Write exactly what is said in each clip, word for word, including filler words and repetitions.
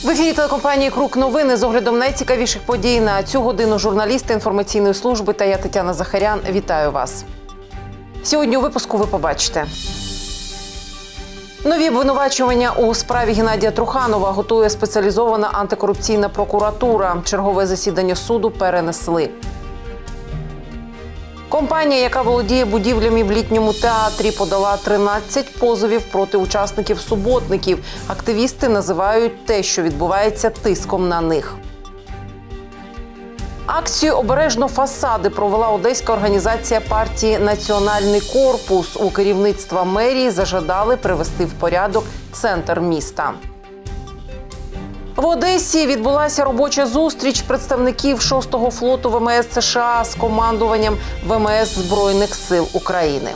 В ефірі телекомпанії «Круг новини» з оглядом найцікавіших подій на цю годину журналісти інформаційної служби та я, Тетяна Захарян, вітаю вас. Сьогодні у випуску ви побачите. Нові обвинувачування у справі Геннадія Труханова готує спеціалізована антикорупційна прокуратура. Чергове засідання суду перенесли. Компанія, яка володіє будівлями в літньому театрі, подала тринадцять позовів проти учасників суботників. Активісти називають те, що відбувається, тиском на них. Акцію «Обережно фасади» провела одеська організація партії «Національний корпус». У керівництва мерії зажадали привести в порядок центр міста. В Одесі відбулася робоча зустріч представників шостого флоту ВМС США з командуванням ВМС Збройних сил України.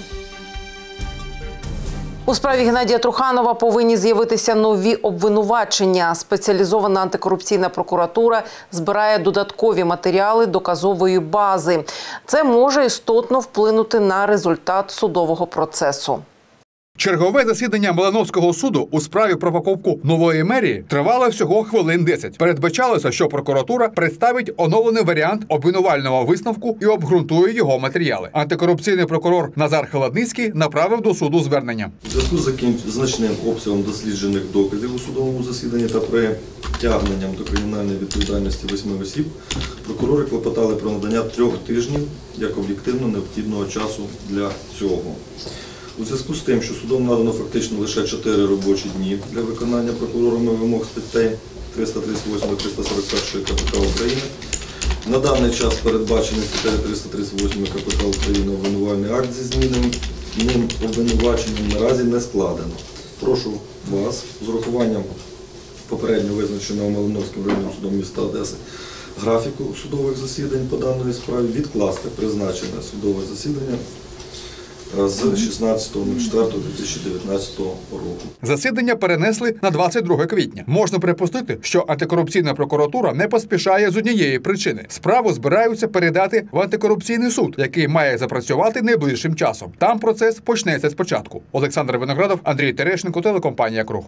У справі Геннадія Труханова повинні з'явитися нові обвинувачення. Спеціалізована антикорупційна прокуратура збирає додаткові матеріали доказової бази. Це може істотно вплинути на результат судового процесу. Чергове засідання Малиновського суду у справі про покупку нової мерії тривало всього хвилин десять. Передбачалося, що прокуратура представить оновлений варіант обвинувального висновку і обґрунтує його матеріали. Антикорупційний прокурор Назар Холодницький направив до суду звернення. У зв'язку з значним обсягом досліджених доказів у судовому засіданні та притягненням до кримінальної відповідальності восьми осіб, прокурори клопотали про надання трьох тижнів як об'єктивно необхідного часу для цього. У зв'язку з тим, що судом надано фактично лише чотири робочі дні для виконання прокурорами вимог статей триста тридцять восьмої - триста сорок першої КПК України, на даний час передбачений статтею триста тридцять восьмої КПК України обвинувальний акт зі зміненим ним обвинуваченням наразі не складено. Прошу вас з урахуванням попередньо визначеного Малиновським районним судом міста Одеси графіку судових засідань по даної справі відкласти призначене судове засідання з шістнадцятого четвертого дві тисячі дев'ятнадцятого року. Засідання перенесли на двадцять друге квітня. Можна припустити, що антикорупційна прокуратура не поспішає з однієї причини. Справу збираються передати в антикорупційний суд, який має запрацювати найближчим часом. Там процес почнеться спочатку. Олександр Виноградов, Андрій Терешенко, телекомпанія «Круг».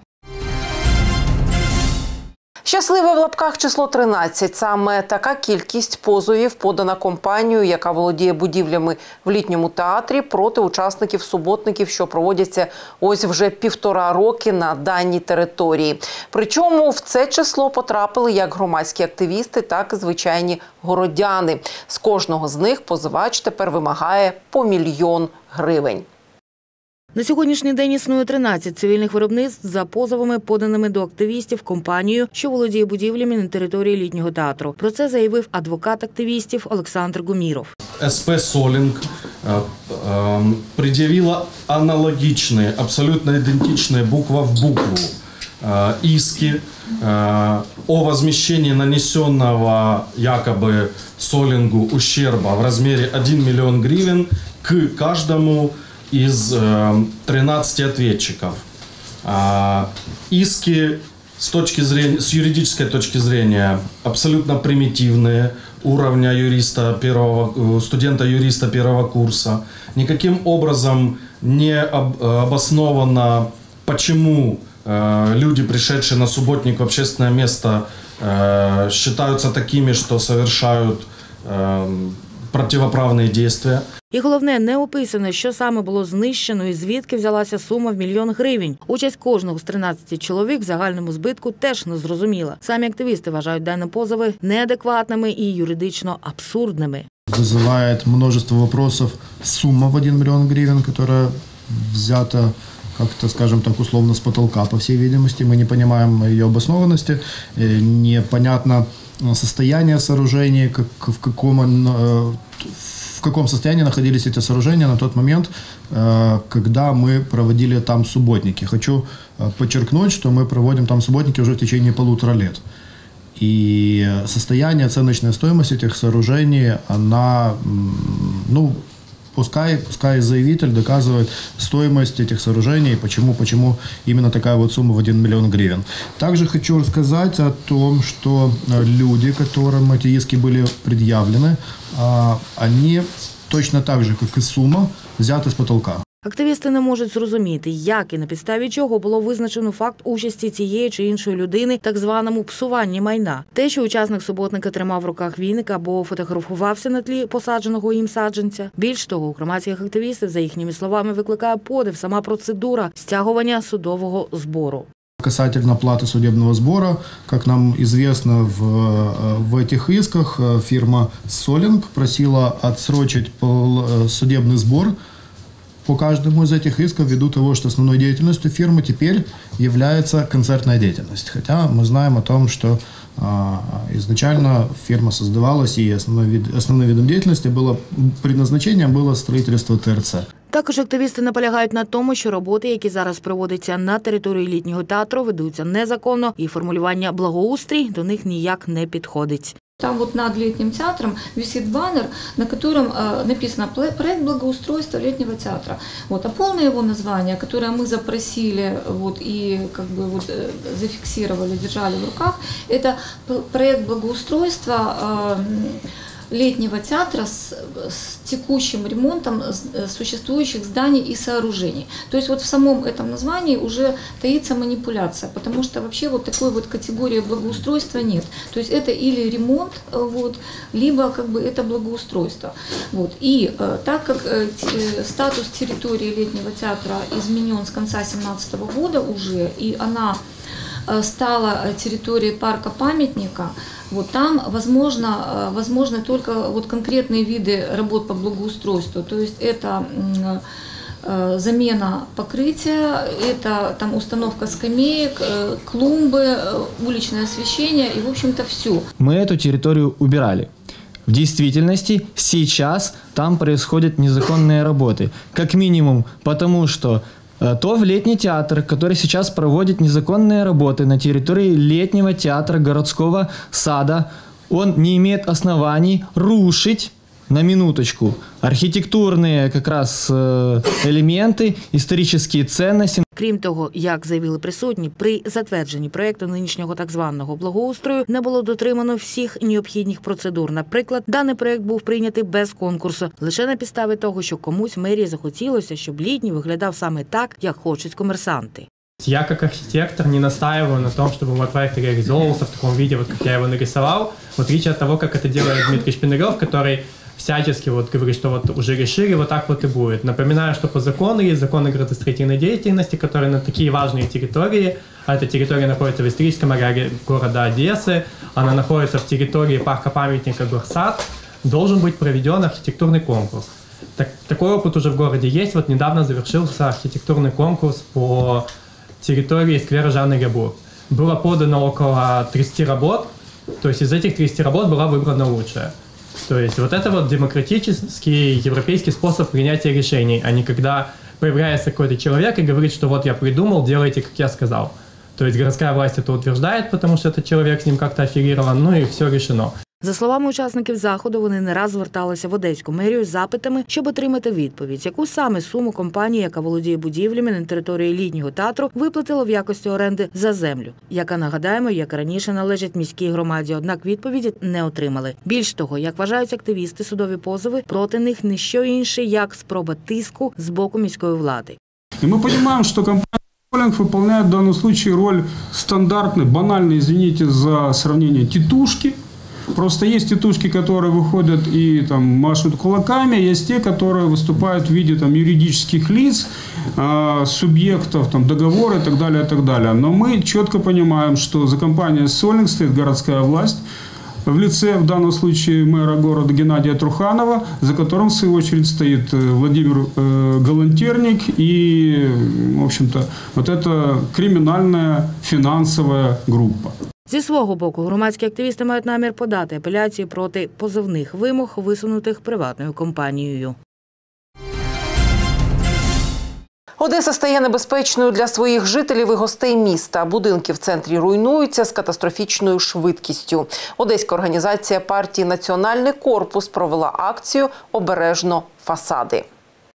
Щасливе в лапках число тринадцять. Саме така кількість позовів подана компанією, яка володіє будівлями в літньому театрі, проти учасників суботників, що проводяться ось вже півтора роки на даній території. Причому в це число потрапили як громадські активісти, так і звичайні городяни. З кожного з них позивач тепер вимагає по мільйон гривень. На сьогоднішній день існує тринадцять цивільних виробництв за позовами, поданими до активістів компанією, що володіє будівлями на території літнього театру. Про це заявив адвокат активістів Олександр Гуміров. СП «Солінг» пред'явила аналогічні, абсолютно ідентичні буква в букву иски о возмещении нанесенного якобы «Солингу» ущерба в размере один миллион гривен к каждому из тринадцати ответчиков. Иски с точки зрения, с юридической точки зрения абсолютно примитивные, уровня юриста первого, студента-юриста первого курса. Никаким образом не обосновано, почему люди, пришедшие на субботник в общественное место, считаются такими, что совершают противоправні дії. І головне, не описано, що саме було знищено і звідки взялася сума в мільйон гривень. Участь кожного з тринадцяти чоловік в загальному збитку теж не зрозуміла. Самі активісти вважають дані позови неадекватними і юридично абсурдними. Вызывает множество вопросов сумма в один миллион гривен, которая взята как-то, скажем так, условно с потолка, по всей видимости. Мы не понимаем ее обоснованности, непонятно состояние сооружений, как, в, каком, в каком состоянии находились эти сооружения на тот момент, когда мы проводили там субботники. Хочу подчеркнуть, что мы проводим там субботники уже в течение полутора лет. И состояние, оценочная стоимость этих сооружений, она, ну, Пускай, пускай заявитель доказывает стоимость этих сооружений, почему, почему именно такая вот сумма в один миллион гривен. Также хочу рассказать о том, что люди, которым эти иски были предъявлены, они точно так же, как и сумма, взяты с потолка. Активісти не можуть зрозуміти, як і на підставі чого було визначено факт участі цієї чи іншої людини в так званому псуванні майна. Те, що учасник суботника тримав в руках віник або фотографувався на тлі посадженого їм саджанця. Більш того, у громадських активістів, за їхніми словами, викликає подив сама процедура стягування судового збору. Касательно платы судебного сбора, как нам известно, в, в этих исках фирма «Солинг» просила отсрочить судебный сбор по каждому из этих исков ввиду того, что основной деятельностью фирмы теперь является концертная деятельность. Хотя мы знаем о том, что а, изначально фирма создавалась и основной вид, основным видом деятельности было, предназначением было строительство ТРЦ. Також активісти наполягають на тому, що роботи, які зараз проводяться на території літнього театру, ведуться незаконно і формулювання «благоустрій» до них ніяк не підходить. Там вот над летним театром висит баннер, на котором э, написано «Проект благоустройства летнего театра». Вот, а полное его название, которое мы запросили вот, и как бы, вот, э, зафиксировали, держали в руках, это проект благоустройства э, летнего театра с, с текущим ремонтом существующих зданий и сооружений. То есть вот в самом этом названии уже таится манипуляция, потому что вообще вот такой вот категории благоустройства нет. То есть это или ремонт, вот, либо как бы это благоустройство. Вот. И э, так как э, статус территории летнего театра изменен с конца две тысячи семнадцатого года уже, и она э, стала территорией парка-памятника, вот там возможно, возможно только вот конкретные виды работ по благоустройству. То есть это э, замена покрытия, это там установка скамеек, э, клумбы, э, уличное освещение и, в общем-то, все. Мы эту территорию убирали. В действительности сейчас там происходят незаконные работы. Как минимум потому, что то в летний театр, который сейчас проводит незаконные работы на территории летнего театра городского сада, он не имеет оснований рушить, на минуточку, архітектурні якраз елементи, історичні цінності. Крім того, як заявили присутні, при затвердженні проєкту нинішнього так званого благоустрою не було дотримано всіх необхідних процедур. Наприклад, даний проєкт був прийнятий без конкурсу, лише на підставі того, що комусь в мерії захотілося, щоб літній виглядав саме так, як хочуть комерсанти. Я как архитектор не настаиваю на том, чтобы мой проект реализовывался в таком виде, вот как я его нарисовал, в отличие от того, как это делает Дмитрий Шпинарев, который всячески вот говорит, что вот уже решили, вот так вот и будет. Напоминаю, что по закону есть закон о градостроительной деятельности, который на такие важные территории, а эта территория находится в историческом ареале города Одессы, она находится в территории парка-памятника Горсад, должен быть проведен архитектурный конкурс. Так, такой опыт уже в городе есть. Вот недавно завершился архитектурный конкурс по территории сквера Жанны Рябур. Было подано около тридцати работ, то есть из этих тридцати работ была выбрана лучшая. То есть вот это вот демократический европейский способ принятия решений, а не когда появляется какой-то человек и говорит, что вот я придумал, делайте, как я сказал. То есть городская власть это утверждает, потому что этот человек с ним как-то аффилирован, ну и все решено. За словами учасників заходу, вони не раз зверталися в Одеську мерію з запитами, щоб отримати відповідь, яку саме суму компанія, яка володіє будівлями на території літнього театру, виплатила в якості оренди за землю, яка, нагадаємо, як раніше належить міській громаді, однак відповіді не отримали. Більш того, як вважають активісти, судові позови проти них не що інше, як спроба тиску з боку міської влади. І ми розуміємо, що компанія «Солинг» выполняет в данном случае роль стандартной, банальной, извините за сравнение, тетушки. Просто есть тетушки, которые выходят и там машут кулаками, есть те, которые выступают в виде там юридических лиц, э, субъектов там договора и так далее, и так далее. Но мы четко понимаем, что за компанией «Солинг» стоит городская власть в лице, в данном случае, мэра города Геннадия Труханова, за которым, в свою очередь, стоит Владимир э, Галантерник и, в общем-то, вот эта криминальная финансовая группа. Зі свого боку, громадські активісти мають намір подати апеляції проти позовних вимог, висунутих приватною компанією. Одеса стає небезпечною для своїх жителів і гостей міста. Будинки в центрі руйнуються з катастрофічною швидкістю. Одеська організація партії «Національний корпус» провела акцію «Обережно фасади».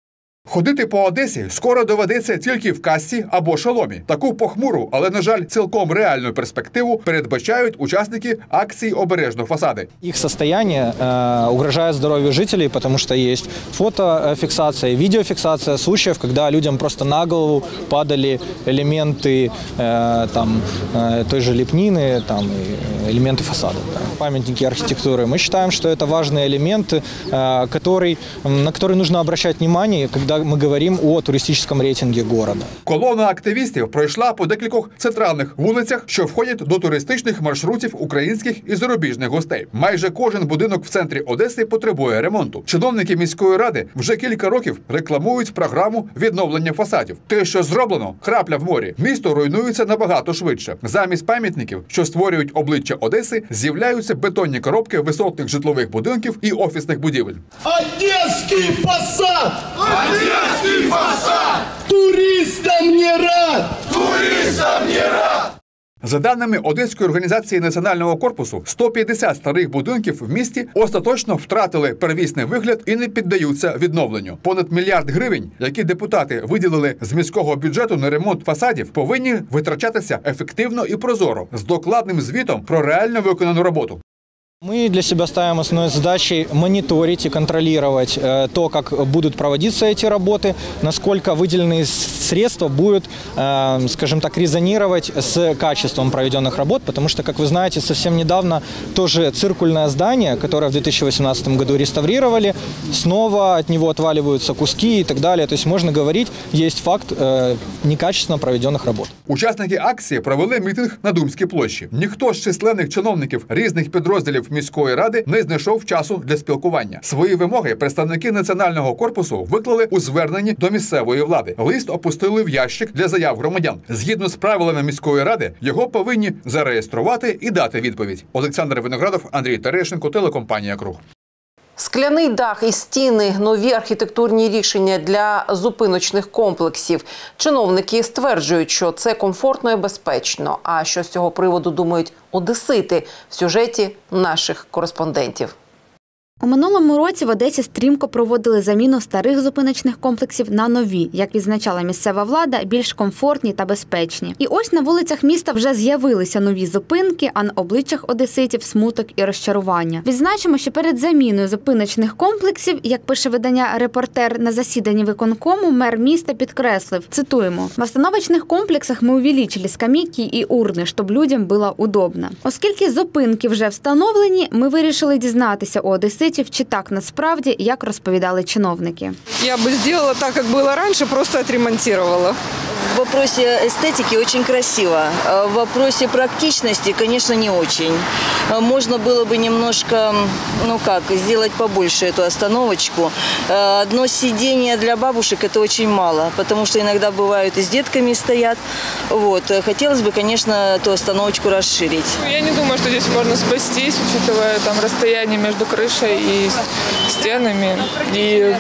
Ходити по Одесі скоро доведеться тільки в касці або шоломі. Таку похмуру, але, на жаль, цілком реальну перспективу передбачають учасники акції «Обережно фасади». Их состояние э, угрожает здоровью жителей, потому что есть фотофиксация, видеофиксация случаев, когда людям просто на голову падали элементы э, там, э, той же лепнины, там, элементы фасада. Да. Памятники архитектуры. Мы считаем, что это важный элемент, э, который, на который нужно обращать внимание, когда ми говоримо о туристичному рейтингу города. Колона активістів пройшла по декількох центральних вулицях, що входять до туристичних маршрутів українських і зарубіжних гостей. Майже кожен будинок в центрі Одеси потребує ремонту. Чиновники міської ради вже кілька років рекламують програму відновлення фасадів. Те, що зроблено, крапля в морі. Місто руйнується набагато швидше. Замість пам'ятників, що створюють обличчя Одеси, з'являються бетонні коробки висотних житлових будинків і офісних будівель. Одеський фасад! Одеський фасад! Туристам не рад! Туристам не рад! За даними Одеської організації Національного корпусу, сто п'ятдесят старих будинків в місті остаточно втратили первісний вигляд і не піддаються відновленню. Понад мільярд гривень, які депутати виділили з міського бюджету на ремонт фасадів, повинні витрачатися ефективно і прозоро, з докладним звітом про реально виконану роботу. Мы для себя ставим основной задачей мониторить и контролировать э, то, как будут проводиться эти работы, насколько выделенные средства будут, э, скажем так, резонировать с качеством проведенных работ, потому что, как вы знаете, совсем недавно тоже циркульное здание, которое в две тысячи восемнадцатом году реставрировали, снова от него отваливаются куски и так далее. То есть можно говорить, есть факт э, некачественно проведенных работ. Учасники акції провели мітинг на Думській площі. Ніхто з численних чиновників різних підрозділів міської ради не знайшов часу для спілкування. Свої вимоги представники Національного корпусу виклали у зверненні до місцевої влади. Лист опустили в ящик для заяв громадян. Згідно з правилами міської ради, його повинні зареєструвати і дати відповідь. Олександр Виноградов, Андрій Терещенко, телекомпанія «Круг». Скляний дах і стіни, нові архітектурні рішення для зупиночних комплексів. Чиновники стверджують, що це комфортно і безпечно. А що з цього приводу думають одесити в сюжеті наших кореспондентів. У минулому році в Одесі стрімко проводили заміну старих зупиночних комплексів на нові, як відзначала місцева влада, більш комфортні та безпечні. І ось на вулицях міста вже з'явилися нові зупинки, а на обличчях одеситів смуток і розчарування. Відзначимо, що перед заміною зупиночних комплексів, як пише видання «Репортер», на засіданні виконкому мер міста підкреслив, цитуємо, «В остановочних комплексах ми увеличили скамейки і урни, щоб людям було удобно». Оскільки зупинки вже встановлені, ми вирішили дізнатися у одеситів, чи так насправді, як розповідали чиновники. Я би зробила так, як було раніше, просто відремонтувала. В вопросе эстетики очень красиво. В вопросе практичности, конечно, не очень. Можно было бы немножко, ну как, сделать побольше эту остановочку. Одно сиденье для бабушек – это очень мало, потому что иногда бывают и с детками стоят. Вот. Хотелось бы, конечно, эту остановочку расширить. Я не думаю, что здесь можно спастись, учитывая там расстояние между крышей и стенами. И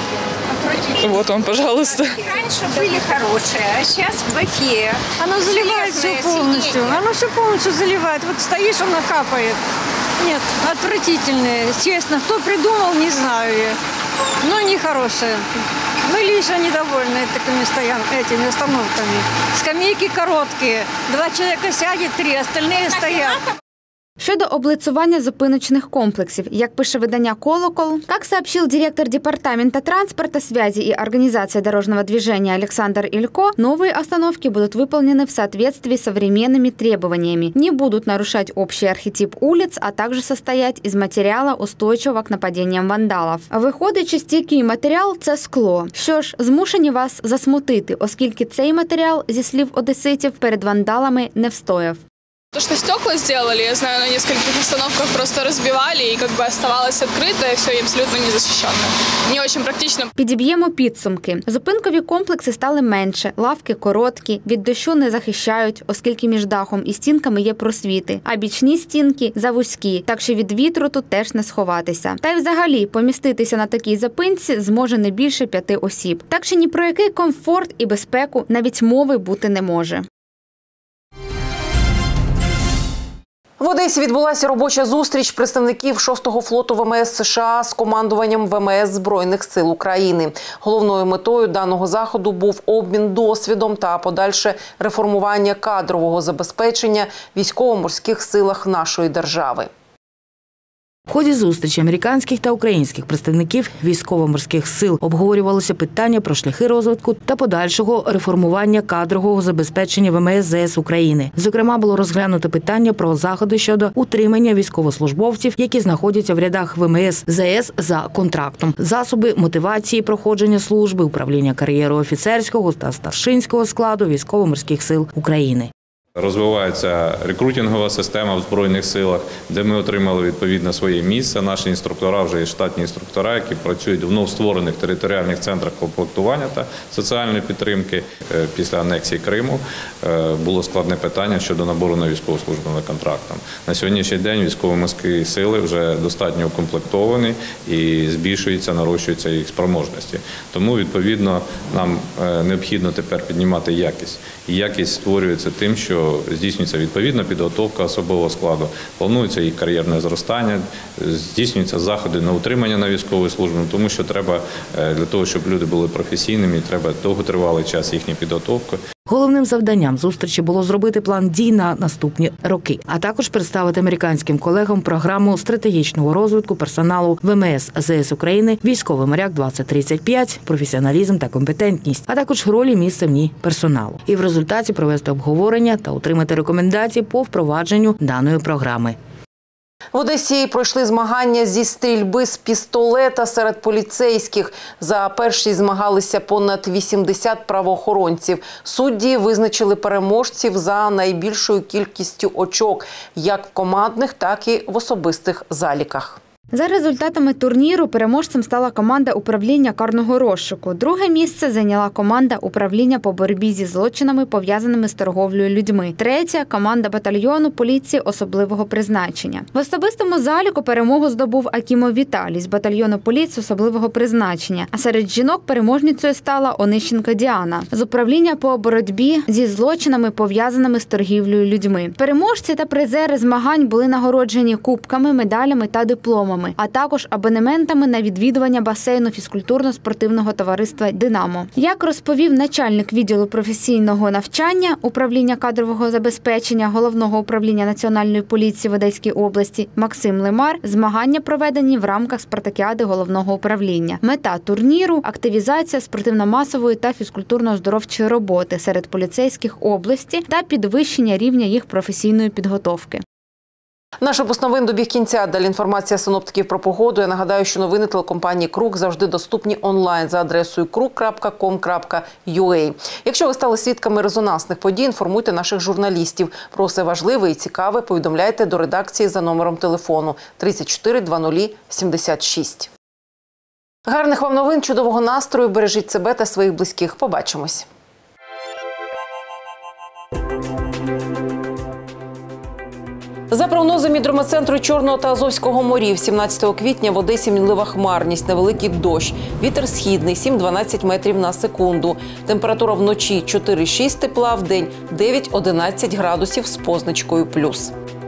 вот он, пожалуйста. Раньше были хорошие, а сейчас плохие. Оно заливает все полностью. Оно все полностью заливает. Вот стоишь, оно капает. Нет, отвратительные. Честно, кто придумал, не знаю я. Но не хорошие. Мы лично недовольны такими стоян, этими остановками. Скамейки короткие. Два человека сядет, три, остальные стоят. Щодо облицування зупиночных комплексов, як пише видання «Колокол», как сообщил директор Департамента транспорта, связи и организации дорожного движения Александр Илько, новые остановки будут выполнены в соответствии с современными требованиями, не будут нарушать общий архетип улиц, а также состоять из материала, устойчивого к нападениям вандалов. Виходячи, стійкий матеріал – це скло. Що ж, змушені вас засмутити, оскільки цей матеріал, зі слів одеситів, перед вандалами не встояв. То, что стекла сделали, я знаю, на нескольких остановках просто разбивали, и как бы оставалось открыто, и все, и абсолютно незащищенное. Не очень практично. Підіб'ємо підсумки. Зупинкові комплекси стали менше, лавки короткі, від дощу не захищають, оскільки між дахом і стінками є просвіти, а бічні стінки завузькі, так що від вітру тут теж не сховатися. Та й взагалі, поміститися на такій зупинці зможе не більше п'яти осіб. Так що ні про який комфорт і безпеку навіть мови бути не може. В Одесі відбулася робоча зустріч представників шостого флоту ВМС США з командуванням ВМС Збройних сил України. Головною метою даного заходу був обмін досвідом та подальше реформування кадрового забезпечення в військово-морських силах нашої держави. В ході зустрічі американських та українських представників військово-морських сил обговорювалося питання про шляхи розвитку та подальшого реформування кадрового забезпечення ВМС ЗС України. Зокрема, було розглянуто питання про заходи щодо утримання військовослужбовців, які знаходяться в рядах ВМС ЗС за контрактом, засоби мотивації проходження служби, управління кар'єрою офіцерського та старшинського складу військово-морських сил України. Розвивається рекрутингова система в Збройних силах, де ми отримали відповідно своє місце. Наші інструктора вже є штатні інструктора, які працюють в новостворених територіальних центрах комплектування та соціальної підтримки. Після анексії Криму було складне питання щодо набору на військову службу на контрактам. На сьогоднішній день військово-морські сили вже достатньо укомплектовані і збільшуються, нарощуються їх спроможності. Тому, відповідно, нам необхідно тепер піднімати якість. І якість створюється тим, що здійснюється відповідна підготовка особового складу, планується їх кар'єрне зростання, здійснюються заходи на утримання на військову службу, тому що треба для того, щоб люди були професійними, треба довготривалий час їхньої підготовки. Головним завданням зустрічі було зробити план дій на наступні роки, а також представити американським колегам програму стратегічного розвитку персоналу ВМС ЗС України «Військовий моряк двадцять тридцять п'ять», професіоналізм та компетентність, а також ролі і місце в ній персоналу. І в результаті провести обговорення та отримати рекомендації по впровадженню даної програми. В Одесі пройшли змагання зі стрільби з пістолета серед поліцейських. За першість змагалися понад вісімдесят правоохоронців. Судді визначили переможців за найбільшою кількістю очок, як в командних, так і в особистих заліках. За результатами турніру переможцем стала команда управління карного розшуку. Друге місце зайняла команда управління по боротьбі зі злочинами, пов'язаними з торговлею людьми. Третя – команда батальйону поліції особливого призначення. В особистому заліку перемогу здобув Акімов Віталій з батальйону поліції особливого призначення. А серед жінок переможницею стала Онищенко Діана з управління по боротьбі зі злочинами, пов'язаними з торгівлею людьми. Переможці та призери змагань були нагороджені кубками, медалями та дипломами, а також абонементами на відвідування басейну фізкультурно-спортивного товариства «Динамо». Як розповів начальник відділу професійного навчання управління кадрового забезпечення Головного управління Національної поліції в Одеській області Максим Лемар, змагання проведені в рамках спартакіади Головного управління. Мета турніру – активізація спортивно-масової та фізкультурно-оздоровчої роботи серед поліцейських області та підвищення рівня їх професійної підготовки. Наш випуск новин добіг кінця. Далі інформація синоптиків про погоду. Я нагадаю, що новини телекомпанії «Круг» завжди доступні онлайн за адресою круг крапка ком крапка ю а. Якщо ви стали свідками резонансних подій, інформуйте наших журналістів. Про все важливе і цікаве повідомляйте до редакції за номером телефону тридцять чотири двадцять сімдесят шість. Гарних вам новин, чудового настрою, бережіть себе та своїх близьких. Побачимось. За прогнозами Гідрометцентру Чорного та Азовського морів, сімнадцятого квітня в Одесі мінлива хмарність, невеликий дощ. Вітер східний – сім-дванадцять метрів на секунду. Температура вночі чотири-шість тепла, вдень дев'ять-одинадцять градусів з позначкою плюс.